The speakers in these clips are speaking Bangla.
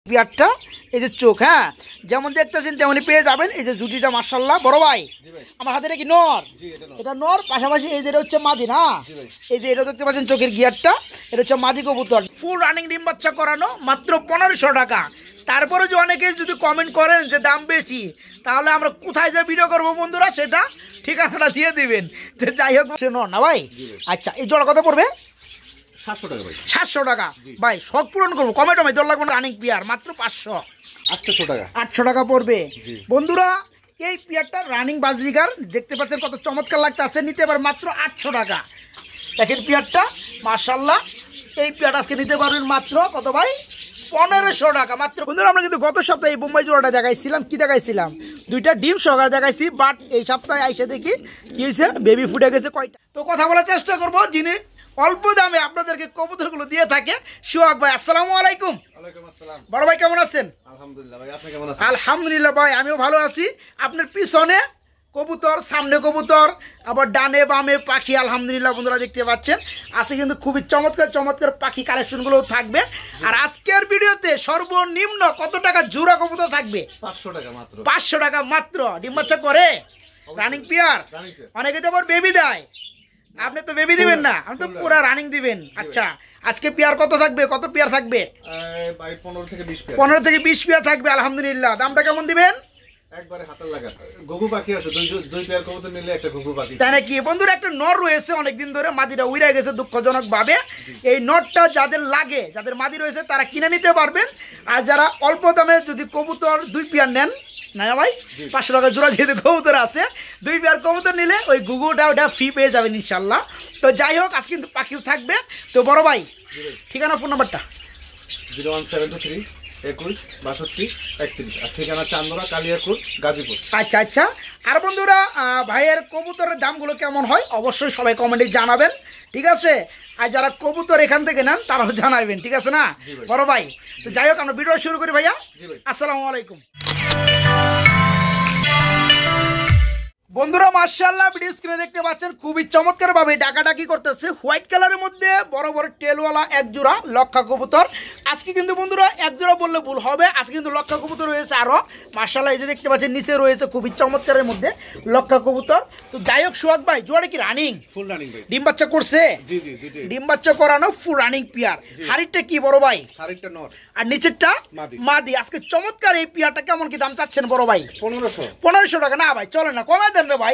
পেয়ারটা এই যে চোখ, হ্যাঁ যেমন দেখতেছেন তেমনই পেয়ে যাবেন। এই যে জুটিটা মাশাআল্লাহ বড় ভাই আমার হাতে কি নর, এটা নর, পাশাপাশি এই যে এটা হচ্ছে মাদি না, এই যে এটা দেখতে পাচ্ছেন চোখের গিয়ারটা, এটা হচ্ছে মাদি কবুতর। ফুল রানিং ডিম বাচ্চা করানো, মাত্র 1500 টাকা। তারপরে যে অনেকে যদি কমেন্ট করেন যে দাম বেশি, তাহলে আমরা কোথায় যে ভিডিও করবো বন্ধুরা সেটা ঠিকানাটা দিয়ে দিবেন। তো যাই হোক নর না ভাই। আচ্ছা এই জোড়া কত পড়বে? 700 টাকা ভাই। 700 টাকা ভাই, শখ পূরণ করবো, কমে টমে দর লাগবে না। রানিং পেয়ার মাত্র 500, 800 টাকা, 800 টাকা পড়বে বন্ধুরা। এই পেয়ারটা রানিং বাজরিগার দেখতে পাচ্ছেন কত চমৎকার লাগতেছে, নিতে পারবেন মাত্র 800 টাকা। দেখেন পেয়ারটা মাশাআল্লাহ, এই পেয়ারটা আজকে নিতে পারবেন মাত্র কত ভাই? 1500 টাকা মাত্র। বন্ধুরা আমরা কিন্তু গত সপ্তাহে এই বোম্বাই জোড়াটা দেখাইছিলাম, কি দেখাইছিলাম? দুইটা ডিম সহকারে দেখাইছি, বাট এই সপ্তাহে আইসা দেখি কি হয়েছে, বেবি ফুটে গেছে কয়টা। তো কথা বলার চেষ্টা করবো যিনি অল্প দামে আপনাদেরকে কবুতরগুলো দিয়ে থাকে, সোহাগ ভাই। আসসালামু আলাইকুম। ওয়ালাইকুম আসসালাম। বড় ভাই কেমন আছেন? আলহামদুলিল্লাহ ভাই, আপনি কেমন আছেন? আলহামদুলিল্লাহ ভাই আমিও ভালো আছি। আপনার পিছনে কবুতর, সামনে কবুতর, আবার ডানে বামে পাখি, আলহামদুলিল্লাহ বন্ধুরা দেখতে পাচ্ছেন। আজকে কিন্তু খুবই চমৎকার চমৎকার পাখি কালেকশনগুলো থাকবে। আর আজকের ভিডিওতে সর্বনিম্ন কত টাকা জোড়া কবুতর থাকবে? 500 টাকা মাত্র। 500 টাকা মাত্র। ডিম বাচ্চা করে রানিং পেয়ার, অনেকে তো আবার বেবি দেয়, আপনি তো বেবি দিবেন না, আপনি তো পুরো রানিং দিবেন। আচ্ছা আজকে পেয়ার কত থাকবে, কত পেয়ার থাকবে? ভাই 15 থেকে 20 পেয়ার। 15 থেকে 20 পেয়ার থাকবে আলহামদুলিল্লাহ। দামটা কেমন দিবেন? একবারে হাতের লাগা। ঘুঘু পাখি আছে, দুই পেয়ার কবুতর নিলে একটা ঘুঘু পাখি। তাই নাকি বন্ধুরা? একটা নর রয়েছে অনেকদিন ধরে, মাদিটা উইরা গেছে দুঃখজনক ভাবে। এই নরটা যাদের লাগে, যাদের মাদি রয়েছে তারা কিনে নিতে পারবেন। আর যারা অল্প দামে যদি কবুতর 2 পেয়ার নেন না ভাই, 500 টাকা জোড়া যেহেতু কবুতর আছে, 2 পেয়ার কবুতর নিলে ওই ঘুঘুটা ওটা ফ্রি পেয়ে যাবেন ইনশাল্লাহ। তো যাই হোক আজকে কিন্তু পাখিও থাকবে। তো বড় ভাই ঠিকানা, ফোন নাম্বারটা? 01723 21 62 31, আর ঠিকানা চান্দরা, কালিয়াকুর, গাজীপুর। আচ্ছা আচ্ছা। আর বন্ধুরা ভাইয়ের কবুতরের দামগুলো কেমন হয় অবশ্যই সবাই কমেন্টে জানাবেন, ঠিক আছে? আর যারা কবুতর এখান থেকে নেন তারাও জানাবেন, ঠিক আছে না বড় ভাই? তো যাই হোক আমরা ভিডিও শুরু করি ভাইয়া। আসসালামু আলাইকুম বন্ধুরা। মাশাআল্লাহ ভিডিও স্ক্রিনে দেখতে পাচ্ছেন খুবই চমৎকার ভাবে ডাকাডাকি করতেছে হোয়াইট কালারের মধ্যে বড় বড় টেলওয়ালা এক জোড়া লক্ষা কবুতর। আজকে কিন্তু বন্ধুরা এক জোড়া বললে ভুল হবে, আজকে কিন্তু লক্ষা কবুতর রয়েছে আরো মাশাআল্লাহ। এই যে দেখতে পাচ্ছেন নিচে রয়েছে খুবই চমৎকারের মধ্যে লক্ষা কবুতর। তো যাই হোক সোহাগ ভাই জোড়া কি রানিং? ফুল রানিং ভাই। ডিম বাচ্চা করছে? জি জি দুইটাই ডিম বাচ্চা করানো ফুল রানিং পেয়ার। হাড়িটা কি বড় ভাই? হাড়িটা নর আর নিচেরটা মাদি। মাদি। আজকে চমৎকার এই পেয়ারটা কেমন কি দাম চাচ্ছেন বড় ভাই? 1500 টাকা। না ভাই চলে না, কমাই দেন রে ভাই।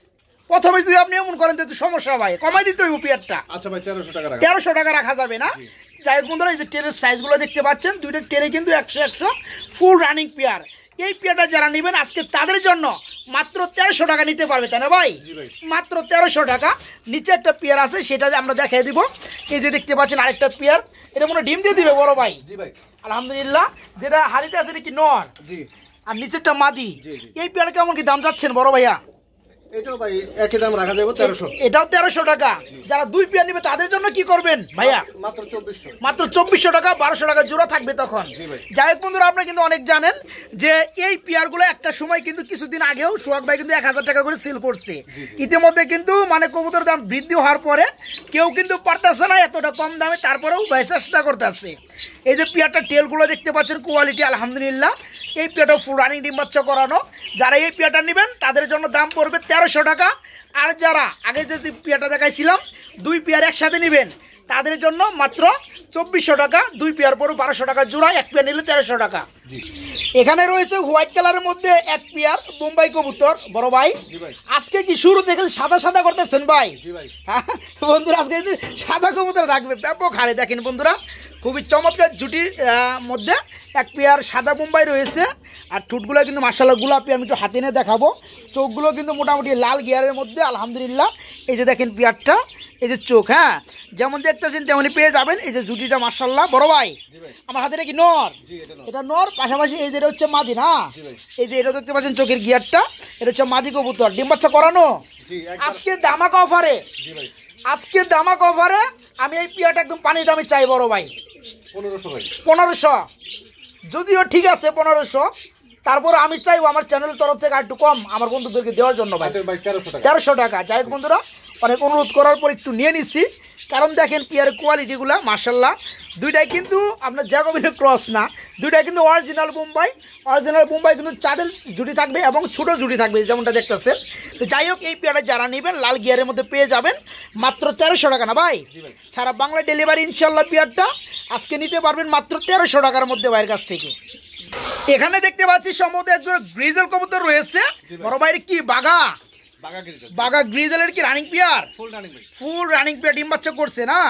প্রথমে যদি আপনি এমন করেন তো সমস্যা ভাই, কমাই দিতে হইব পেয়ারটা। আচ্ছা ভাই 1300 টাকা রাখা। 1300 টাকা রাখা যাবে না? যাই হোক বন্ধুরা এই যে টেরের সাইজগুলো দেখতে পাচ্ছেন, দুইটা টেরে কিন্তু 100 ফুল রানিং পেয়ার। এই পেয়ারটা যারা নেবেন আজকে তাদের জন্য মাত্র 1300 টাকা নিতে পারবে, তাই না ভাই? মাত্র 1300 টাকা। নিচে একটা পেয়ার আছে সেটা আমরা দেখিয়ে দিব। এই যে দেখতে পাচ্ছেন আরেকটা পেয়ার, এটা মনে ডিম দিয়ে দিবে বড় ভাই। জি ভাই আলহামদুলিল্লাহ। যেটা হাড়িতে আছে এটা কি নর? জি। আর নিচেরটা মাদি। এই পেয়ার কেমন কি দাম যাচ্ছেন বড় ভাইয়া? এটাও ভাই একই দাম রাখা যাবে 1300। এটাও 1300 টাকা। যারা 2 পেয়ার নেবে তাদের জন্য কি করবেন ভাইয়া? মাত্র 2400। মাত্র 2400 টাকা, 1200 টাকা জোড়া থাকবে তখন। যাই হোক বন্ধুরা আপনারা কিন্তু অনেক জানেন যে এই পেয়ারগুলো একটা সময় কিন্তু কিছুদিন আগেও সোহাগ ভাই কিন্তু 1000 টাকা করে সেল করছে। ইতিমধ্যে কিন্তু মানে কবুতরের দাম বৃদ্ধি হওয়ার পরে কেউ কিন্তু পারতেছে না এতটা কম দামে, তারপরেও ভাই চেষ্টা করতেছে। এই যে পেয়ারটা টেলগুলো দেখতে পাচ্ছেন কোয়ালিটি আলহামদুলিল্লাহ। এই পেয়ারটা ফুল রানিং ডিম বাচ্চা করানো। যারা এই পেয়ারটা নেবেন তাদের জন্য দাম পড়বে 1300 টাকা। আর যারা আগে যে পেয়ারটা দেখাইছিলাম 2 পেয়ার একসাথে নেবেন তাদের জন্য মাত্র 2400 টাকা। 2 পেয়ার পড়বে 1200 টাকা জোড়া, 1 পেয়ার নিলে 1300 টাকা। এখানে রয়েছে হোয়াইট কালারের মধ্যে 1 পেয়ার বোম্বাই কবুতর বড় ভাই। আজকে কি শুরু থেকে সাদা সাদা করতেছেন ভাই? হ্যাঁ বন্ধুরা আজকে সাদা কবুতর থাকবে ব্যাপক হারে। দেখেন বন্ধুরা খুবই চমৎকার জুটির মধ্যে 1 পেয়ার সাদা বোম্বাই রয়েছে। আর ঠুটগুলো কিন্তু মাশাআল্লাহ গোলাপি, আমি একটু হাতে নিয়ে দেখাবো। চোখগুলো কিন্তু মোটামুটি লাল গিয়ারের মধ্যে আলহামদুলিল্লাহ। এই যে দেখেন পেয়ারটা, এই যে চোখ, হ্যাঁ যেমন দেখতেছেন তেমনই পেয়ে যাবেন। এই যে জুটিটা মাশাআল্লাহ বড় ভাই আমার হাতে কি নর, এটা নর, পাশাপাশি এই যে এটা হচ্ছে মাদি না, এই যে এটা দেখতে পাচ্ছেন চোখের গিয়ারটা, এটা হচ্ছে মাদি কবুতর। ডিম বাচ্চা করানো। আজকে দামাকা অফারে, আজকে দামাকা অফারে আমি এই পেয়ারটা একদম পানি দামে চাই বড় ভাই। 1500 যদিও ঠিক আছে 1500, তারপর আমি চাইবো আমার চ্যানেলের তরফ থেকে একটু কম আমার বন্ধুদেরকে দেওয়ার জন্য ভাই। আচ্ছা ভাই 1300 টাকা। 1300 টাকা। যাই হোক বন্ধুরা, অনেক অনুরোধ করার পর একটু নিয়ে নিচ্ছি, কারণ দেখেন পেয়ারের কোয়ালিটিগুলো মাশাল্লাহ দুইটাই কিন্তু আপনার জ্যাকোবিনের ক্রস না, দুইটাই কিন্তু অরিজিনাল বোম্বাই কিন্তু চাঁদের জুটি থাকবে এবং ছোটো জুটি থাকবে যেমনটা দেখতেছেন। তো যাই হোক এই পেয়ারটা যারা নেবেন লাল গিয়ারের মধ্যে পেয়ে যাবেন মাত্র 1300 টাকা না ভাই? সারা বাংলা ডেলিভারি ইনশাল্লাহ। পেয়ারটা আজকে নিতে পারবেন মাত্র 1300 টাকার মধ্যে ভাইয়ের কাছ থেকে। এখানে দেখতে পাচ্ছি সম্ভবত একজন গ্রিজেল কবুতর রয়েছে বড় ভাইয়ের, কি বাগা গ্রিজেলের কি running pair? Full running pair. ডিম বাচ্চা করছে না?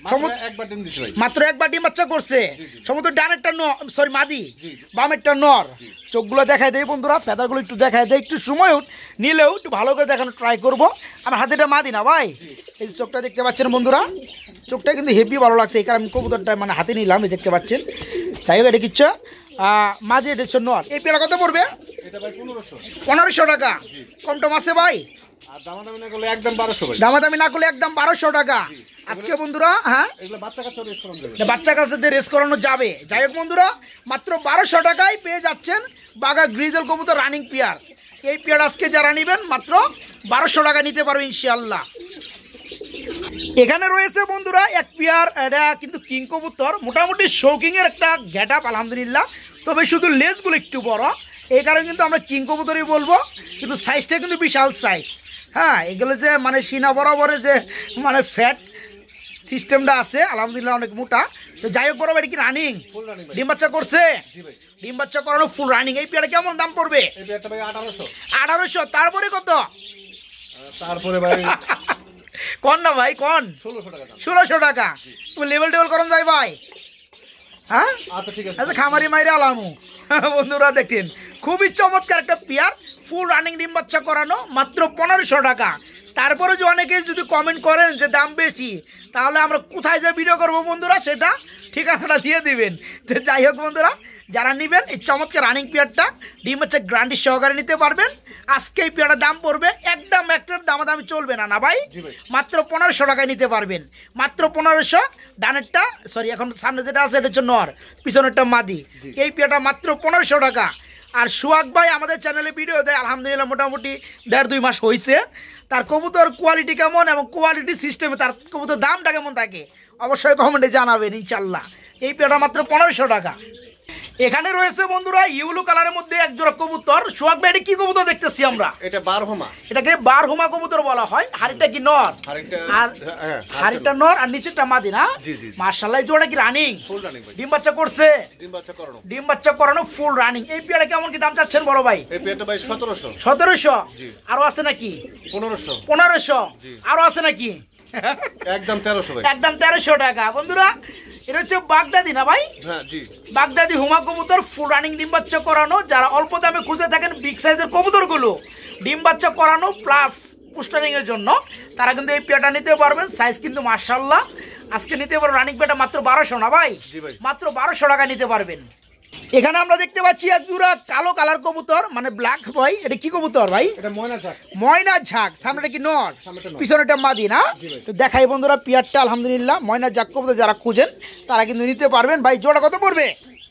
মাত্র একবার ডিম বাচ্চা করছে। সমুদ্র ডানেরটা সরি মাদি, বামেরটা নর। চোখগুলো দেখায় দেয় বন্ধুরা, ফেদারগুলো একটু দেখায় দেয়, একটু সময় নিলেও একটু ভালো করে দেখানো ট্রাই করবো। আমার হাতে এটা মাদি না ভাই, এই যে চোখটা দেখতে পাচ্ছেন বন্ধুরা, চোখটা কিন্তু হেভি ভালো লাগছে, এই কারণে আমি কবুতরটা মানে হাতে নিলাম, এই দেখতে পাচ্ছেন। যাই হোক এটা কিচ্ছু মাঝে এটা হচ্ছে নর। এই পেয়ারা কত পড়বে? 1500 টাকা। কম টম আছে ভাই? দামাদামি না করলে একদম 1200 টাকা আজকে বন্ধুরা। হ্যাঁ বাচ্চা কাচ্চাদের রেস করানো যাবে। যাই হোক বন্ধুরা, মাত্র 1200 টাকায় পেয়ে যাচ্ছেন বাগা গ্রিজেল কবুতর রানিং পেয়ার। এই পেয়ার আজকে যারা নেবেন মাত্র 1200 টাকা নিতে পারবে ইনশাআল্লাহ। এখানে রয়েছে বন্ধুরা এক পেয়ার, এটা কিন্তু কিং কবুতর, মোটামুটি শৌকিং এর একটা গেট আপ আলহামদুলিল্লাহ, তবে শুধু লেজগুলো একটু বড়, এই কারণে কিন্তু আমরা কিং কবুতরই বলবো, কিন্তু সাইজটা কিন্তু বিশাল সাইজ। হ্যাঁ এগুলো যে মানে সিনা বরাবরে যে মানে ফ্যাট সিস্টেমটা আছে আলহামদুলিল্লাহ অনেক মোটা। তো যাই হোক বরাবর কি রানিং ডিম বাচ্চা করছে? ডিম বাচ্চা করানো ফুল রানিং। এই পেয়ারটা কেমন দাম পড়বে? 1800। তারপরে কত? তারপরে ভাই কোন না ভাই কোন? 1600 টাকা। তুমি লেভেল করেন যাই ভাই। হ্যাঁ আচ্ছা ঠিক আছে। আচ্ছা খামারি মাইরে আলামু বন্ধুরা দেখেন খুবই চমৎকার একটা পেয়ার, ফুল রানিং ডিম বাচ্চা করানো, মাত্র 1500 টাকা। তারপরে যে অনেকে যদি কমেন্ট করেন যে দাম বেশি, তাহলে আমরা কোথায় যে ভিডিও করবো বন্ধুরা সেটা ঠিকানাটা দিয়ে দিবেন। তো যাই হোক বন্ধুরা, যারা নেবেন এই চমৎকার রানিং পেয়ারটা ডিম বাচ্চা গ্যারান্টি সহকারে নিতে পারবেন। আজকে এই পেয়ারটার দাম পড়বে একদম একটার দামাদামি চলবে না, না ভাই? মাত্র 1500 টাকায় নিতে পারবেন, মাত্র 1500। ডানেরটা সরি এখন সামনে যেটা আছে এটা হচ্ছে নর, পিছনেরটা মাদি। এই পেয়ারটা মাত্র 1500 টাকা। আর সোহাগ ভাই আমাদের চ্যানেলে ভিডিও দেয় আলহামদুলিল্লাহ, মোটামুটি 1.5-2 মাস হয়েছে। তার কবুতর কোয়ালিটি কেমন এবং কোয়ালিটি সিস্টেমে তার কবুতর দামটা কেমন থাকে অবশ্যই কমেন্টে জানাবেন ইনশাল্লাহ। এই পেয়ারটা মাত্র 1500 টাকা। এখানে রয়েছে বন্ধুরা ইউলো কালারের মধ্যে এক জোড়া কবুতর। সোহাগ ভাই এটা কি কবুতর দেখতেছি আমরা? এটা বারহুমা। এটাকে বারহুমা কবুতর বলা হয়। হাড়িটা কি নর? আর হাড়িটা নর আর নিচেরটা মাদি না? মাশাআল্লাহ এই জোড়া কি রানিং? ফুল রানিং ভাই। ডিম বাচ্চা করছে? ডিম বাচ্চা করানো ফুল রানিং। এই পেয়ারটা কেমন কি দাম চাচ্ছেন বড় ভাই? এই পেয়ারটা ভাই 1700। 1700? আরো আছে নাকি? 1500। 1500 আরো আছে নাকি? একদম 1300 ভাই। একদম 1300 টাকা বন্ধুরা। এটা হচ্ছে বাগদাদি না ভাই? হ্যাঁ জি, বাগদাদি হুমা কবুতর, ফুল রানিং ডিম বাচ্চা করানো। যারা অল্প দামে খুঁজে থাকেন বিগ সাইজের কবুতরগুলো ডিম বাচ্চা করানো প্লাস পুস্টারিং এর জন্য, তারা কিন্তু এই পেয়ারটা নিতে পারবেন। সাইজ কিন্তু মাশাআল্লাহ আজকে নিতে পারবেন রানিং পেয়ারটা মাত্র 1200 না ভাই? মাত্র 1200 টাকা নিতে পারবেন। এখানে আমরা দেখতে পাচ্ছি এক জোড়া কালো কালার কবুতর, মানে ব্ল্যাক বয়। এটা কি কবুতর ভাই? এটা ময়না ঝাঁক। সামনেটা কি নর, পিছনেটা মাদি না? তো দেখাই বন্ধুরা পেয়ারটা আলহামদুলিল্লাহ ময়না ঝাঁক কবুতর যারা খুঁজেন তারা কিন্তু নিতে পারবেন। ভাই জোড়া কত পড়বে?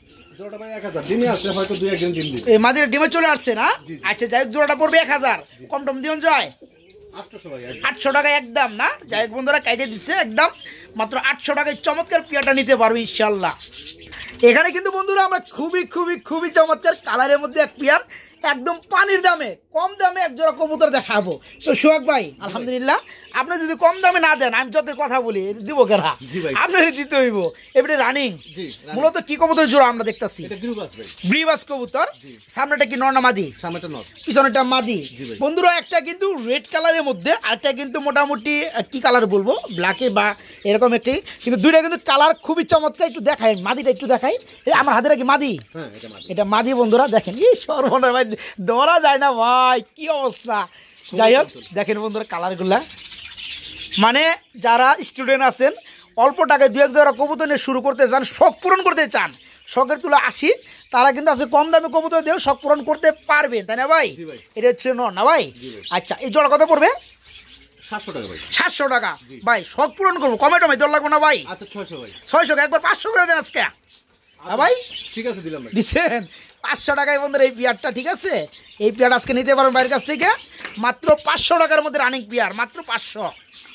এই মাদির ডিমে চলে আসছে না? আচ্ছা যাই হোক জোড়াটা পড়বে 1000। কম টম দিন যায় 800 টাকা একদম না? যাই হোক বন্ধুরা কাইটে দিচ্ছে একদম মাত্র 800 টাকায় চমৎকার পেয়ারটা নিতে পারবে ইনশাল্লাহ। এখানে কিন্তু বন্ধুরা আমরা খুবই খুবই খুবই চমৎকার কালারের মধ্যে এক পেয়ার একদম পানির দামে কম দামে এক জোড়া কবুতর দেখাবো। তো সোহাগ ভাই আলহামদুলিল্লাহ আপনি যদি কম দামে না দেন আমি যত কথা বলি দিব কেনা, আপনার দিতে হইব। এবারে রানিং মূলত কি কবুতর জোড়া আমরা দেখতেছি? ব্রিবাস কবুতর। সামনেটা কি নর না মাদি? সামনেটা নর, পিছনেটা মাদি। বন্ধুরা একটা কিন্তু রেড কালারের মধ্যে, আরেকটা কিন্তু মোটামুটি কি কালার বলবো ব্ল্যাকে বা এরকম একটি, কিন্তু দুইটা কিন্তু কালার খুবই চমৎকার। একটু দেখাই মাদিটা, একটু দেখাই। আমার হাতেটা কি মাদি? এটা মাদি বন্ধুরা দেখেন। এই সর্বনাশ ভাই ধরা যায় না ভাই, কি অবস্থা। যাই হোক দেখেন বন্ধুরা কালারগুলা, মানে যারা স্টুডেন্ট আছেন অল্প টাকায় 2-1 জোড়া কবুতর নিয়ে শুরু করতে চান, শখ পূরণ করতে চান, শখের তুলা 80, তারা কিন্তু আছে কম দামে কবুতর দিয়েও শখ পূরণ করতে পারবেন, তাই না ভাই? এটা হচ্ছে না ভাই? আচ্ছা এই জোড়া কত পড়বে? 700 টাকা ভাই। 700 টাকা ভাই, শখ পূরণ করবো, কমে টমে দর লাগবে না ভাই? আচ্ছা 600 ভাই। 600 একবার 500 করে দেন আজকে। হ্যাঁ ভাই ঠিক আছে দিলাম ভাই। দিচ্ছেন 500 টাকায় বন্ধুরা এই পেয়ারটা, ঠিক আছে? এই পেয়ার আজকে নিতে পারবেন বাইরের কাছ থেকে মাত্র 500 টাকার মধ্যে রানিং পেয়ার, মাত্র 500।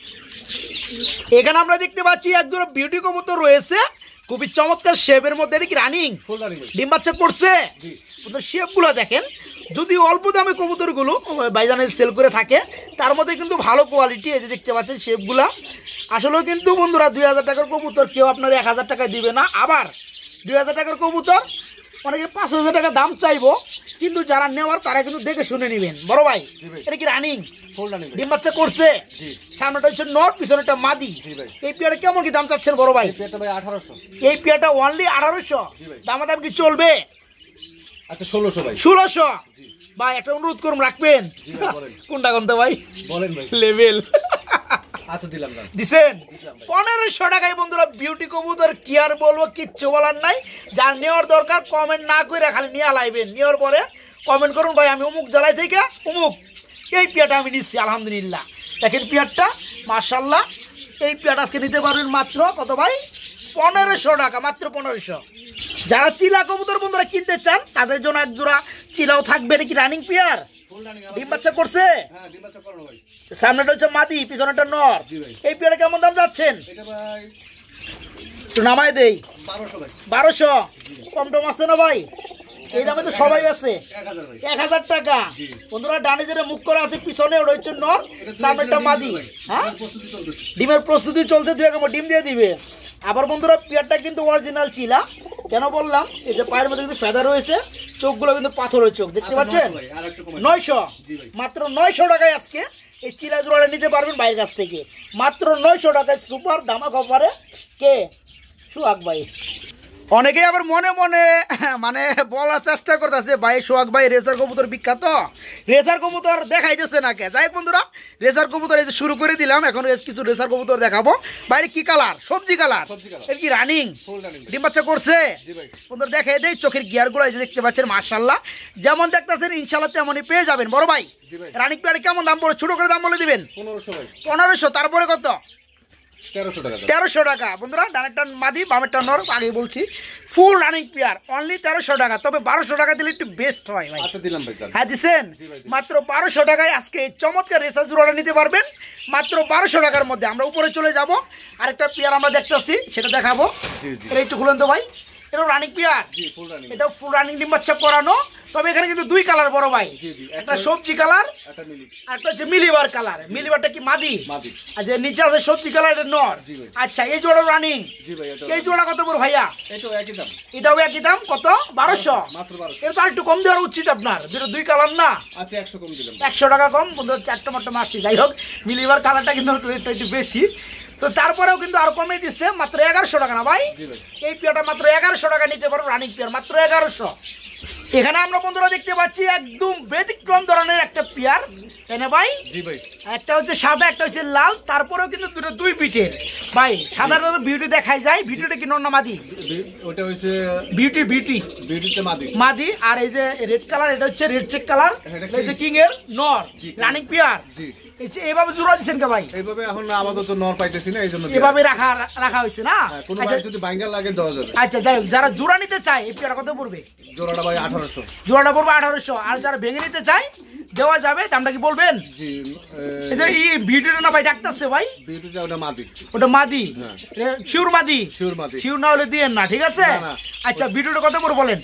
এখানে আমরা দেখতে পাচ্ছি একজোড়া বিউটি কবুতর রয়েছে খুবই চমৎকার শেপের মধ্যে। এটা কি রানিং? ফুল রানিং ভাই। ডিম বাচ্চা করছে? জি। শেপগুলো দেখেন, যদি অল্প দামে কবুতরগুলো ভাইজানের সেল করে থাকে তার মধ্যে কিন্তু ভালো কোয়ালিটি। এই যে দেখতে পাচ্ছেন শেপগুলা, আসলেও কিন্তু বন্ধুরা 2000 টাকার কবুতর কেউ আপনার 1000 টাকায় দিবে না। আবার 2000 টাকার কবুতর অনেকে 5000 টাকা দাম চাইবো, কিন্তু যারা নেওয়ার তারা কিন্তু দেখে শুনে নেবেন। বড় ভাই এটা কি রানিং? ফুল রানিং ভাই। ডিম বাচ্চা করছে? জি। সামনেটা হচ্ছে নর, পিছনেটা মাদি। জি ভাই। এই পেয়ারটা কেমন কি দাম চাচ্ছেন বড় ভাই? এই পেয়ারটা ভাই 1800। এই পেয়ারটা অনলি 1800। জি ভাই। দামাদাম কি চলবে? আচ্ছা 1600 ভাই। 1600। ভাই একটা অনুরোধ করুন, রাখবেন? জি ভাই বলেন। কোনটা কোনটা ভাই? বলেন ভাই। লেভেল আচ্ছা দিলাম না। দিছেন 1500 টাকায় বন্ধুরা বিউটি কবুতর। কি আর বলবো, কিচ্ছু বলার নাই। যার নেওয়ার দরকার কমেন্ট না করে খালি নিয়ে লাইবেন, নেওয়ার পরে কমেন্ট করুন ভাই আমি অমুক জেলায় থেকে অমুক এই পেয়ারটা আমি নিচ্ছি আলহামদুলিল্লাহ। দেখেন পেয়ারটা মাশাআল্লাহ। এই পেয়ারটা আজকে নিতে পারবেন মাত্র কত ভাই? 1500 টাকা, মাত্র 1500। যারা চিলা কবুতর বন্ধুরা কিনতে চান তাদের জন্য এক জোড়া চিলাও থাকবে। এটা কি রানিং পেয়ার? Full running. ডিম বাচ্চা করছে? হ্যাঁ ডিম বাচ্চা করানো ভাই। সামনেটা হচ্ছে মাদি, পিছনেটা নর। জি ভাই। এই পেয়ারে কেমন দাম যাচ্ছেন? এটা ভাই একটু নামাই দেই। 1200 ভাই। 1200। কম টম আছে না ভাই? এই দামে তো সবাই আছে। 1000 ভাই। 1000 টাকা। জি। বন্ধুরা ডানে যেটা মুখ করা আছে পিছনে ওটা হচ্ছে নর, সামনেটা মাদি। হ্যাঁ প্রস্তুতি চলতেছে। ডিমের প্রস্তুতি চলতে, 2 এক ডিম দিয়ে দিবে। আবার বন্ধুরা পেয়ারটা কিন্তু অরিজিনাল চিলা। কেন বললাম, এই যে পায়ের মধ্যে কিন্তু ফেদা রয়েছে, চোখগুলো কিন্তু পাথরের চোখ, দেখতে পাচ্ছেন? 900। মাত্র 900 টাকায় আজকে এই চিলা জোড়াটা নিতে পারবেন বাইরের কাছ থেকে, মাত্র 900 টাকায়। সুপার ধামাক অফারে কে? সোহাগ ভাই। অনেকেই আবার মনে মনে মানে বলার চেষ্টা করতেছে ভাই সোহাগ ভাই রেসার কবুতর বিখ্যাত, রেসার কবুতর দেখাইতেছে না কে? যাই হোক বন্ধুরা, রেসার কবুতর এই যে শুরু করে দিলাম, এখন কিছু রেসার কবুতর দেখাবো। বাইরে কি কালার? সবজি কালার। এর কি রানিং? ডিম বাচ্চা করছে? বন্ধুরা দেখাই দেই চোখের গিয়ার গুলো, এই যে দেখতে পাচ্ছেন মাশাআল্লাহ। যেমন দেখতেছেন ইনশাআল্লাহ তেমনই পেয়ে যাবেন। বড় ভাই রানিং পেয়ারে কেমন দাম পড়ে? ছোট করে দাম বলে দিবেন। 1500 ভাই। 1500। তারপরে কত? 1300 টাকা। 1300 টাকা। বন্ধুরা ডানেরটা মাদি, বামেরটা নর, আগে বলছি ফুল রানিং পেয়ার অনলি 1300 টাকা। তবে 1200 টাকা দিলে একটু বেস্ট হয় ভাই। আচ্ছা দিলাম ভাই। হ্যাঁ দিছেন। মাত্র 1200 টাকায় আজকে এই চমৎকার রেসার জোড়াটা নিতে পারবেন মাত্র 1200 টাকার মধ্যে। আমরা উপরে চলে যাব, আরেকটা পেয়ার আমরা দেখতেছি সেটা দেখাবো। এটা একটু খুলেন তো ভাই। এটা রানিং পেয়ার? জি ফুল রানিং। এটা ফুল রানিং ডিম বাচ্চা করানো। তবে এখানে কিন্তু 2 কালার বড় ভাই, একটা সবজি কালার, একটা মিলি, একটা হচ্ছে মিলিবার কালার। মিলিবারটা কি মাদি? মাদি। আর যে নিচে আছে সবজি কালার এটা নর। আচ্ছা এই জোড়া রানিং? জি ভাই। এটা এই জোড়া কত বড় ভাইয়া? এটাও একই দাম। এটাও একই দাম। কত? 1200। মাত্র 1200। এটা তো আরেকটু কম দেওয়ার উচিত আপনার, যেটা 2 কালার না। আচ্ছা 100 কম দিলাম। 100 টাকা কম। বন্ধুরা 4টা মাত্র মারছি। যাই হোক মিলিবার কালারটা কিন্তু একটু বেশি, তো তারপরেও কিন্তু আরো কমে দিচ্ছে মাত্র 1100 টাকা না ভাই? এই পেয়ারটা মাত্র 1100 টাকা নিতে পারবো, রানিং পেয়ার মাত্র 1100। এখানে আমরা বন্ধুরা দেখতে পাচ্ছি একদম ব্যতিক্রম ধরনের একটা পেয়ার, তাই না ভাই? জি ভাই। একটা হচ্ছে সাদা, একটা হচ্ছে লাল, তারপরেও কিন্তু দুটো 2 পিঠের ভাই। সাদাটা তো বিউটি দেখাই যায়, বিউটিটা কি নর না মাদি? ওটা হইছে বিউটি, বিউটি বিউটিতে মাদি। মাদি। আর এই যে রেড কালার, এটা হচ্ছে রেড চেক কালার, এটা হচ্ছে কিং এর নর, রানিং পেয়ার। জি। এইভাবে জোড়া দিচ্ছেন কে ভাই? এইভাবে এখন আপাতত নর পাইতেছি না, এইজন্য এভাবে রাখা হয়েছে না? কোনো ভাই যদি বাইঙ্গা লাগে দেওয়া যাবে। আচ্ছা যাই হোক, যারা জোড়া নিতে চায় এই পেয়ারটা কত পড়বে? জোড়াটা ভাই 1800। জোড়াটা পড়বে 1800। আর যারা ভেঙে নিতে চায় দেওয়া যাবে, দামটা কি বলবেন? জি। এই যে এই ভিডিওটা না ভাই ডাকতেছে ভাই, বিউটিটা ওটা মাদি। ওটা মাদি? শিওর মাদি? শিওর মাদি। শিওর না হলে দিয়েন না, ঠিক আছে? আচ্ছা ভিডিওটা কত পড়বে বলেন?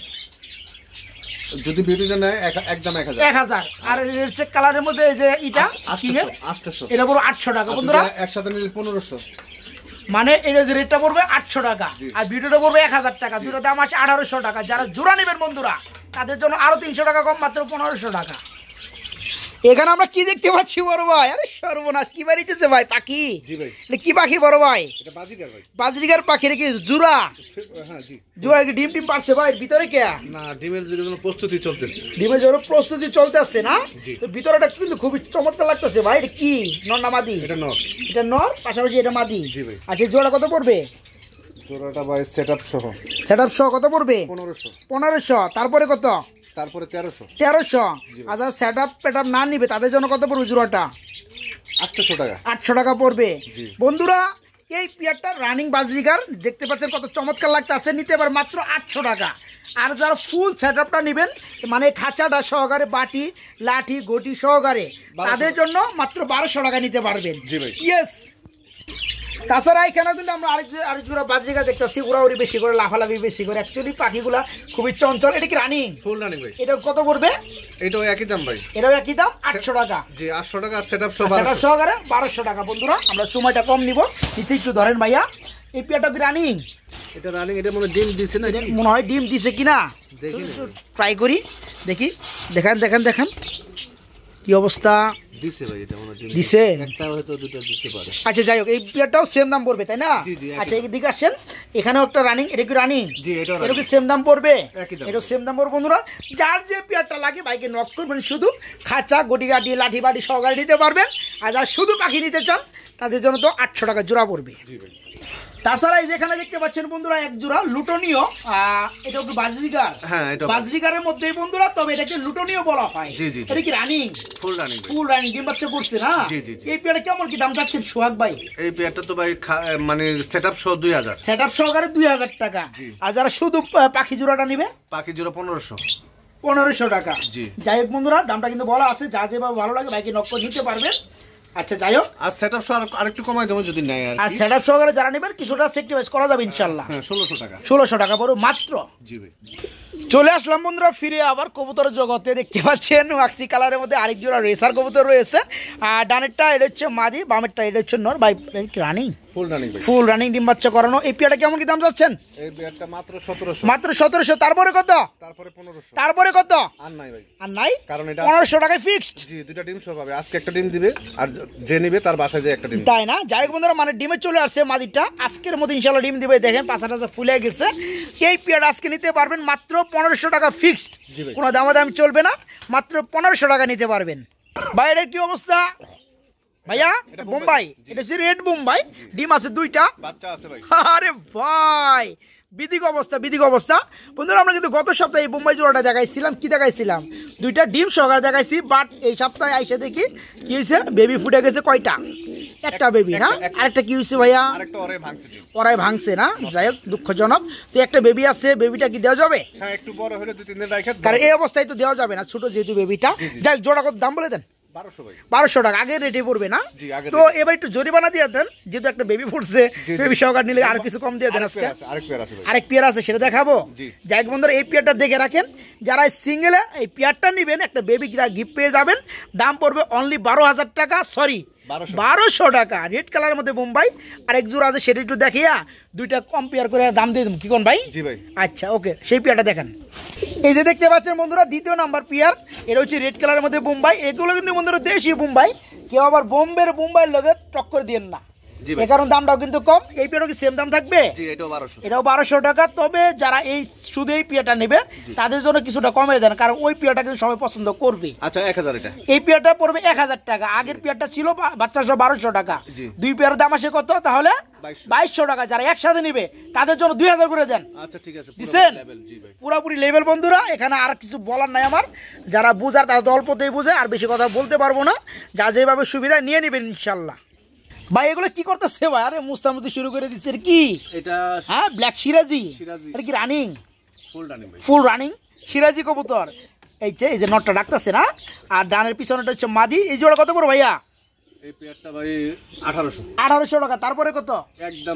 যদি বিউটিটা নেয় একদম 1000। 1000। আর রেড চেক কালারের মধ্যে এই যে এটা কিং এর 800। এটা পুরো 800 টাকা বন্ধুরা। একসাথে নিলে 1500। মানে এটা যে রেটটা পড়বে 800 টাকা, আর ভিডিওটা পড়বে 1000 টাকা। দুটো দাম আছে 1800 টাকা। যারা জোড়া নেবেন বন্ধুরা তাদের জন্য আরো 300 টাকা কম, মাত্র 1500 টাকা। এখানে আমরা কি দেখতে পাচ্ছি বড় ভাই? আরে সর্বনাশ, কি বাড়িতেছে ভাই? পাখি? জি ভাই। কি পাখি বড় ভাই? এটা বাজিকার ভাই। বাজরিকার পাখি নাকি? জুরা? হ্যাঁ জি। জুরা কি ডিম টিম পারছে ভাই ভিতরে কে? না, ডিমের জন্য প্রস্তুতি চলতেছে। ডিমের জন্য প্রস্তুতি চলতেছে না? তো ভিতরটা কিন্তু খুবই চমৎকার লাগতেছে ভাই। এটা কি নর না মাদি? এটা নর। এটা নর, পাশাপাশি এটা মাদি। জি ভাই। আচ্ছা জোড়া কত পড়বে? জোড়াটা ভাই সেটআপ সহ। সেটআপ সহ কত পড়বে? 1500। 1500। তারপরে কত? তারপরে 1300। 1300। আচ্ছা সেটআপ পেটআপ না নিবে তাদের জন্য কত পড়বে জোড়াটা? 800 টাকা। 800 টাকা পড়বে। বন্ধুরা এই পেয়ারটা রানিং বাজরিগার দেখতে পাচ্ছেন কত চমৎকার লাগতেছে, নিতে পারে মাত্র 800 টাকা। আর যারা ফুল সেটআপটা নেবেন মানে খাঁচাটা সহকারে বাটি লাঠি গটি সহকারে তাদের জন্য মাত্র 1200 টাকা নিতে পারবেন। ইয়েস। তাছাড়া এখানে কিন্তু আমরা আরেক জোড়া বাজরিগা দেখতেছি, ওরা বেশি করে লাফালাফি বেশি করে, অ্যাকচুয়ালি পাখিগুলা খুবই চঞ্চল। এটা কি রানিং? ফুল রানিং ভাই। এটা কত পড়বে? এটাও একই দাম ভাই। এটাও একই দাম 800 টাকা। জি 800 টাকা আর সেটআপ সহকারে 1200 টাকা। বন্ধুরা আমরা সময়টা কম নিব, নিচে একটু ধরেন ভাইয়া। এই পেয়ারটা কি রানিং? এটা রানিং। এটা মনে ডিম দিছে না? মনে হয় ডিম দিছে কিনা দেখি, ট্রাই করি দেখি। দেখেন দেখেন দেখেন কি অবস্থা দিছে ভাই। এটা মনে ডিম দিছে, একটা হয়তো দুটো দিতে পারে। আচ্ছা যাই হোক, এই পেয়ারটাও সেম দাম পড়বে তাই না? আচ্ছা এদিকে আসেন, এখানেও একটা রানিং। এটা কি রানিং? জি এটা এটা কি সেম দাম পড়বে? একই দাম। এটা সেম দাম পড়বে। বন্ধুরা যার যে পেয়ারটা লাগে বাইকে নক করবেন, শুধু খাঁচা গটি গাটি লাঠি বাটি সহকারে নিতে পারবেন। আর যারা শুধু পাখি নিতে চান তাদের জন্য তো 800 টাকা জোড়া পড়বে। জি ভাই। তাছাড়া এই যেখানে দেখতে পাচ্ছেন বন্ধুরা এক জোড়া লুটনীয়, এটা একটু বাজরিগার। হ্যাঁ এটা বাজরিগারের মধ্যেই বন্ধুরা, তবে এটাকে লুটনীয় বলা হয়। জি জি। এটা কি running? Full running. Full running ডিম বাচ্চা করছে না? জি জি। এই পেয়ারটা কেমন কি দাম চাচ্ছেন সোহাগ ভাই? এই পেয়ারটা তো ভাই মানে সেটআপ সহ 2000। সেটআপ সহকারে 2000 টাকা। আর যারা শুধু পাখি জোড়াটা নিবে? পাখি জোড়া 1500। 1500 টাকা। জি। যাই হোক বন্ধুরা দামটা কিন্তু বলা আছে, যা যেভাবে ভালো লাগে বাইকে নক করে নিতে পারবেন। আচ্ছা যাই হোক, আর সেটআপ সহ আরেকটু কমাই দেবো যদি নেয় আর সেটআপ সহকারে যারা নেবেন কিছুটা সেক্রিফাইস করা যাবে ইনশাআল্লাহ। হ্যাঁ 1600 টাকা। 1600 টাকা পড়ো মাত্র। জি ভাই। চলে আসলাম বন্ধুরা ফিরে আবার কবুতর জগতে। দেখতে পাচ্ছেন ওয়াক্সি কালারের মধ্যে আরেক জোড়া রেসার কবুতর রয়েছে। আর ডানেরটা এটা হচ্ছে মাদি, বামেরটা এটা হচ্ছে নর। ভাই রানিং? ফুল রানিং ভাই। ফুল রানিং ডিম বাচ্চা করানো। এই পেয়ারটা কেমন কি দাম যাচ্ছেন? এই পেয়ারটা মাত্র 1700। মাত্র 1700। তারপরে কত? তারপরে 1500। তারপরে কত? আর নাই ভাই। আর নাই? কারণ এটা 1500 টাকায় ফিক্সড। জি দুটো ডিম সহ পাবে। আজকে একটা ডিম দিবে আর যে নিবে তার বাসায় যে একটা ডিম। তাই না? যাই হোক বন্ধুরা মানে ডিমে চলে আসছে মাদিটা, আজকের মধ্যে ইনশাআল্লাহ ডিম দিবে। দেখেন পাঁচটা ফুলে গেছে। এই পেয়ারটা আজকে নিতে পারবেন মাত্র 1500 টাকা ফিক্সড। কোনো দামাদামি চলবে না, মাত্র 1500 টাকা নিতে পারবেন। ভাই এটার কি অবস্থা ভাইয়া? এটা বোম্বাই, এটা হচ্ছে রেড বোম্বাই। ডিম আছে 2টা, বাচ্চা আছে ভাই। আরে ভাই বিদিক অবস্থা, বিদিক অবস্থা। বন্ধুরা আমরা কিন্তু গত সপ্তাহে এই বোম্বাই জোড়াটা দেখাইছিলাম। কি দেখাইছিলাম? 2টা ডিম সহকারে দেখাইছি। বাট এই সপ্তাহে আইসা দেখি কি হয়েছে, বেবি ফুটে গেছে। কয়টা? একটা বেবি না? আরেকটা কি হয়েছে ভাইয়া? আরেকটা ওরে ভাঙছে ডিম। ওরাই ভাঙছে না? যাই হোক দুঃখজনক। তো একটা বেবি আছে, বেবিটা কি দেওয়া যাবে? হ্যাঁ একটু বড় হলে 2-3 দিন রাখা। কারণ এই অবস্থায় তো দেওয়া যাবে না, ছোট যেহেতু বেবিটা। যাই হোক জোড়া কত দাম বলে দেন? 1200 ভাই। 1200 টাকা আগে রেটে পড়বে না? তো এবার একটু জরিমানা দিয়ে দেন, যেহেতু একটা বেবি ফুটছে, বেবি সহকার নিলে আর কিছু কম দিয়ে দেন। আজকে আরেক পেয়ার আছে সেটা দেখাবো। যাই হোক বন্ধুরা এই পেয়ারটা দেখে রাখেন, যারা সিঙ্গেলে এই পেয়ারটা নেবেন একটা বেবি গিফট পেয়ে যাবেন। দাম পড়বে অনলি 12000 টাকা, সরি 1200 টাকা। রেড কালারের মধ্যে বোম্বাই। আর এক জোড়া আছে সেটা একটু দেখিয়া 2টা কম্পেয়ার করে দাম দিয়ে দেবো। কি কোন ভাই? জি ভাই। আচ্ছা ওকে, সেই পেয়ারটা দেখেন। এই যে দেখতে পাচ্ছেন বন্ধুরা 2য় নাম্বার পেয়ার, এটা হচ্ছে রেড কালারের মধ্যে বোম্বাই। এগুলো কিন্তু বন্ধুরা দেশি বোম্বাই, কেউ আবার বোম্বাইয়ের লগে টক্কর দিয়েন না, এই কারণ দামটাও কিন্তু কম। এই পেয়ারও কি সেম দাম থাকবে? এটাও 1200 টাকা। তবে যারা এই শুধু এই পেয়ারটা নেবে তাদের জন্য কিছুটা কমে দেন, কারণ ওই পেয়ারটা কিন্তু সবাই পছন্দ করবে। আচ্ছা 1000 এটা। এই পেয়ারটা পড়বে 1000 টাকা। আগের পেয়ারটা ছিল বাচ্চা 1200 টাকা। 2 পেয়ারের দাম আসে কত তাহলে? 2200 টাকা। যারা একসাথে নেবে তাদের জন্য 2000 করে দেন। আচ্ছা ঠিক আছে, দিছেন পুরোপুরি লেভেল। বন্ধুরা এখানে আর কিছু বলার নাই আমার, যারা বুঝার তারা তো অল্পতেই বুঝে, আর বেশি কথা বলতে পারবো না। যা যেভাবে সুবিধা নিয়ে নেবেন ইনশাল্লাহ। ভাই এগুলো কি করতেছে ভাই? আরে মুস্তামুস্তি শুরু করে দিচ্ছে। কি এটা? হ্যাঁ ব্ল্যাক সিরাজি। এটা কি রানিং? ফুল রানিং ভাই। ফুল রানিং সিরাজি কবুতর। এই যে নটটা ডাকতেছে না, আর ডানের পিছনেটা হচ্ছে মাদি। এই জোড়া কত করে ভাইয়া? এই পেয়ারটা ভাই 1800। 1800 টাকা। তারপরে কত? একদম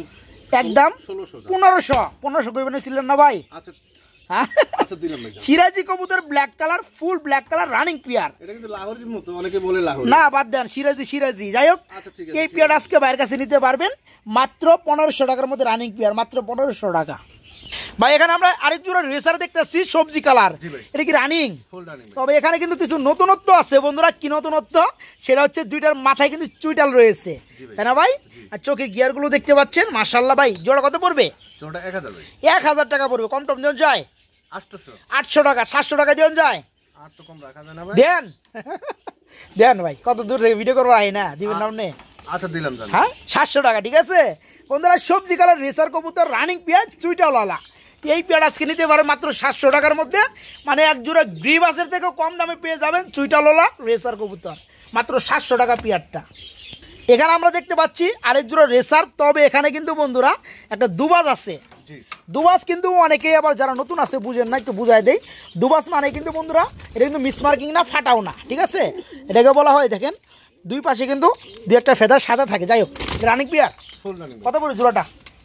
1500 কইবেন ছিলেন না ভাই? আচ্ছা হ্যাঁ আচ্ছা দিলাম ভাই। সিরাজি কবুতর black colour, full black colour running pair. এটা কিন্তু লাহোরের মতো, অনেকে বলে লাহোর। না বাদ দেন, সিরাজি। যাই হোক এই পেয়ার আজকে বাইরের কাছে নিতে পারবেন মাত্র 1500 টাকার মধ্যে রানিং পেয়ার, মাত্র 1500 টাকা। ভাই এখানে আমরা আরেক জোড়া রেসার দেখতেছি সবজি কালার। এটা কি রানিং? তবে এখানে কিন্তু কিছু নতুনত্ব আছে বন্ধুরা। কি নতুনত্ব? সেটা হচ্ছে 2টার মাথায় কিন্তু চুইটাল রয়েছে, তাই না ভাই? আর চোখের গিয়ার গুলো দেখতে পাচ্ছেন মাশাআল্লাহ। ভাই জোড়া কত পড়বে? জোড়া 1000 ভাই। 1000 টাকা পড়বে। কম টম দেওয়া যায়? 800 টাকা, 700 টাকা দেওয়া যায়? আর তো কম রাখা যায় না ভাই। দেন ভাই, কত দূর থেকে ভিডিও করবো আই না দিবেন নাম নে। আচ্ছা দিলাম। হ্যাঁ 700 টাকা ঠিক আছে বন্ধুরা। সবজি কালার রেসার কবুতর রানিং পেঁয়াজ চুইটাওয়ালা। এই পেঁয়াজ আজকে নিতে পারে মাত্র 700 টাকার মধ্যে। মানে এক জোড়া গ্রিবাসের থেকেও কম দামে পেয়ে যাবেন চুইটাওয়ালা রেসার কবুতর, মাত্র 700 টাকা পেঁয়াজটা। এখানে আমরা দেখতে পাচ্ছি আরেক জোড়া রেসার, তবে এখানে কিন্তু বন্ধুরা একটা দুবাজ আছে। দুবাস কিন্তু অনেকেই আবার যারা নতুন আছে বুঝেন না, একটু বুঝাই দেই। দুবাস মানে কিন্তু বন্ধুরা এটা কিন্তু মিসমার্কিং না, ফাটাও না, ঠিক আছে? এটাকে বলা হয়, দেখেন দুই পাশে কিন্তু দুই একটা ফেদার সাদা থাকে। যাই হোক, রানিং পেয়ার কত পড়ে জোড়াটা?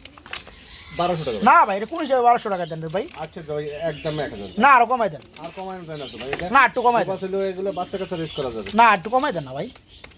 1200 টাকা। না ভাই, এটা কোন হিসাবে 1200 টাকা দেন রে ভাই? আচ্ছা ভাই, একদম 1000। না আরো কমাই দেন। আর কমানো যায় না তো ভাই, এটা না একটু কমাই দেন। আসলে এগুলো বাচ্চা কাচ্চা রেস করা যাবে না একটু কমাই দেন না ভাই।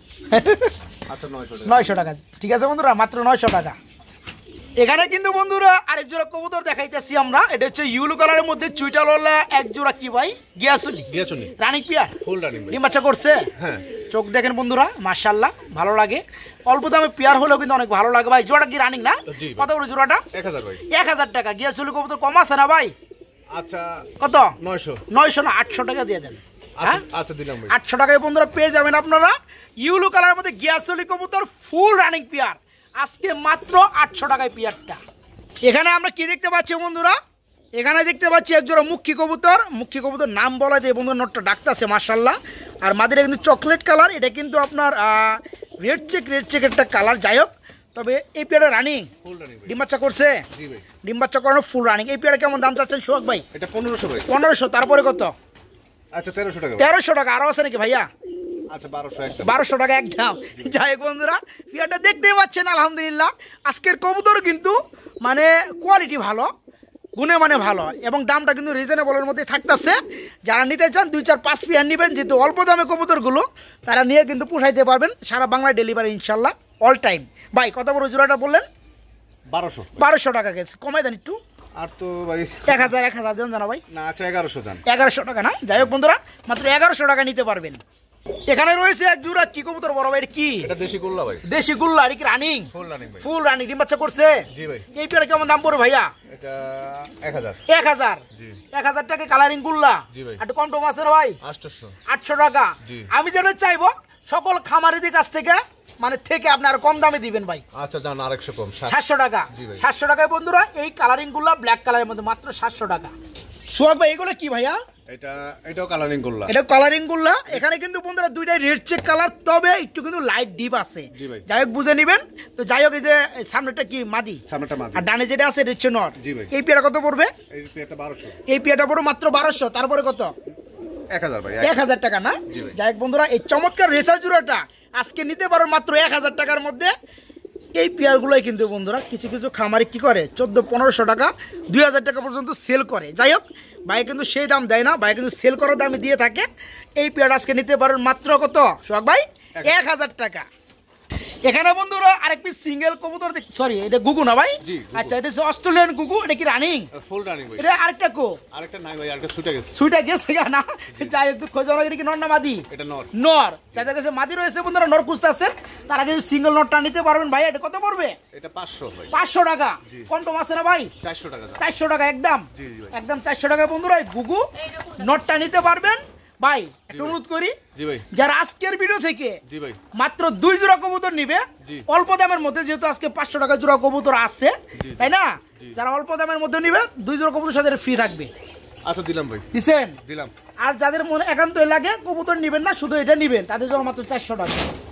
আচ্ছা 900 টাকা। 900 টাকা, ঠিক আছে বন্ধুরা, মাত্র 900 টাকা। এখানে কিন্তু বন্ধুরা আরেক জোড়া কবুতর দেখাইতেছি আমরা। এটা হচ্ছে ইউলো কালারের মধ্যে চুইটালওয়ালা এক জোড়া, কি ভাই? গিয়াসুলি রানিং পেয়ার, ফুল রানিং ভাই। ডিম বাচ্চা করছে? হ্যাঁ। চোখ দেখেন বন্ধুরা, মাশাআল্লাহ, ভালো লাগে। অল্প দামে পেয়ার হলেও কিন্তু অনেক ভালো লাগে ভাই। জোড়া কি রানিং না? কত করে জোড়াটা? 1000 ভাই। 1000 টাকা। গিয়াসুলি কবুতর কম আছে না ভাই? আচ্ছা কত? 900 না 800 টাকা দিয়ে দেন। আচ্ছা দিলাম ভাই। 800 টাকায় বন্ধুরা পেয়ে যাবেন আপনারা ইউলো কালারের মধ্যে গিয়াসুলি কবুতর ফুল রানিং পেয়ার, আজকে মাত্র 800 টাকায় পেয়ারটা। এখানে আমরা কি দেখতে পাচ্ছি বন্ধুরা? এখানে দেখতে পাচ্ছি একজোড়া মুখী কবুতর। মুখী কবুতর নাম বলা যায় বন্ধুরা, নটটা ডাকতেছে মাশাআল্লাহ। আর মাদিরা কিন্তু চকলেট কালার, এটা কিন্তু আপনার রেড চেক একটা কালার। যাই হোক, তবে এই পেয়ারটা রানিং, ফুল রানিং ভাই। ডিম বাচ্চা করছে? জি ভাই। ডিম বাচ্চা করানো ফুল রানিং। এই পেয়ারটা কেমন দাম চাচ্ছেন সোহাগ ভাই? এটা 1500 ভাই। 1500। তারপরে কত? আচ্ছা 1300 টাকা। 1300 টাকা। আরো আছে নাকি ভাইয়া? আচ্ছা 1200 একদম। 1200 টাকা একদম। যাই হোক বন্ধুরা, পেয়ারটা দেখতেই পাচ্ছেন আলহামদুলিল্লাহ। আজকের কবুতর কিন্তু মানে কোয়ালিটি ভালো, গুণে মানে ভালো, এবং দামটা কিন্তু রিজনেবলের মধ্যে থাকতেছে। যারা নিতে চান 2, 4, 5 পেয়ার নেবেন, যেহেতু অল্প দামে কবুতরগুলো, তারা নিয়ে কিন্তু পুষাইতে পারবেন। সারা বাংলায় ডেলিভারি ইনশাল্লাহ, অল টাইম। ভাই কত বড় জোড়াটা বললেন? 1200 টাকা গেছে, কমাই দেন একটু। আর তো ভাই 1000 দেন জানা ভাই। না, আচ্ছা 1100 দেন। 1100 টাকা না? যাই হোক বন্ধুরা, মাত্র 1100 টাকা নিতে পারবেন। এখানে রয়েছে এক জোড়া কি কবুতর বড় ভাই? কি এটা? দেশি গুল্লা ভাই। দেশি গুল্লা। এটা কি রানিং? ফুল রানিং ভাই। Full running. ডিম বাচ্চা করছে? জি ভাই। এই পেয়ারে কেমন দাম পড়বে ভাইয়া? এটা 1000। 1000। জি। 1000 টাকা কালারিং গুল্লা। জি ভাই। একটু কম টম আছে না ভাই? 800 টাকা। জি। আমি যেটা চাইবো সকল খামারিদের কাছ থেকে আপনার কম দামে দিবেন ভাই। আচ্ছা জান, আর 100 কম, 700 টাকা। জি ভাই। 700 টাকায় বন্ধুরা এই কালারিং গুল্লা ব্ল্যাক কালারের মধ্যে মাত্র 700 টাকা। সোহাগ ভাই এগুলো কি ভাইয়া? এটাও কালারিং গুল্লা। এটা কালারিং গুল্লা। এখানে কিন্তু বন্ধুরা দুইটাই রেড চেক কালার, তবে একটু কিন্তু লাইট ডিপ আছে। জি ভাই। যাই হোক বুঝে নিবেন। তো যাই হোক, এই যে সামনেটা কি মাদি, সামনেটা মাদি, আর ডানে যেটা আছে এটা হচ্ছে নর। জি ভাই। এই পেয়ারটা কত পড়বে? এই পেয়ারটা 1200। এই পেয়ারটা পড়বে মাত্র 1200। তারপরে কত? 1000 ভাই। 1000 টাকা না? জি ভাই। যাই হোক বন্ধুরা, এই চমৎকার রেসার জোড়াটা আজকে নিতে পারো মাত্র 1000 টাকার মধ্যে। এই পেয়ারগুলোই কিন্তু বন্ধুরা কিছু কিছু খামারে কি করে 1400-1500 টাকা 2000 টাকা পর্যন্ত সেল করে। যাই হোক, ভাই কিন্তু সেই দাম দেয় না, ভাই কিন্তু সেল করার দামে দিয়ে থাকে। এই পেয়ার আজকে নিতে পারেন মাত্র কত সোহাগ ভাই? 1000 টাকা। এখানে বন্ধুরা আরেক পিস সিঙ্গেল কবুতর, সরি এটা গুগু না ভাই? আচ্ছা, এটা হচ্ছে অস্ট্রেলিয়ান গুগু। এটা কি রানিং? ফুল রানিং ভাই। এটা আরেকটা কো? আরেকটা নাই ভাই, আরেকটা ছুটে গেছে। ছুটে গেছে না? যাই হোক, খোঁজা এটা কি নর না মাদি? এটা নর। নর। যাদের কাছে মাদি রয়েছে বন্ধুরা, নর খুঁজতেছেন, তারা কিন্তু সিঙ্গেল নরটা নিতে পারবেন ভাই। এটা কত পড়বে? এটা 500 ভাই। 500 টাকা। কম টম আছে না ভাই? 400 টাকা। 400 টাকা একদম। জি জি ভাই। একদম 400 টাকা বন্ধুরা এই গুগু নটটা নিতে পারবেন ভাই। একটু অনুরোধ করি, জি ভাই, যারা আজকের ভিডিও থেকে জি ভাই মাত্র 2 জোড়া কবুতর নিবে অল্প দামের মধ্যে, যেহেতু আজকে 500 টাকা জোড়া কবুতর আছে, তাই না? যারা অল্প দামের মধ্যে নিবে 2 জোড়া কবুতর সাথে ফ্রি থাকবে। আচ্ছা দিলাম ভাই। দিছেন? দিলাম। আর যাদের মনে একান্তই লাগে কবুতর নিবেন না, শুধু এটা নিবেন, তাদের জন্য মাত্র 400 টাকা।